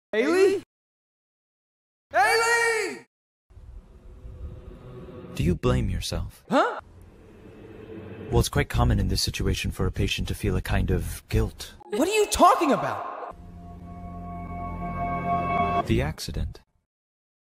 Haley? Haley! Do you blame yourself? Huh? Well, it's quite common in this situation for a patient to feel a kind of guilt. What are you talking about? The accident.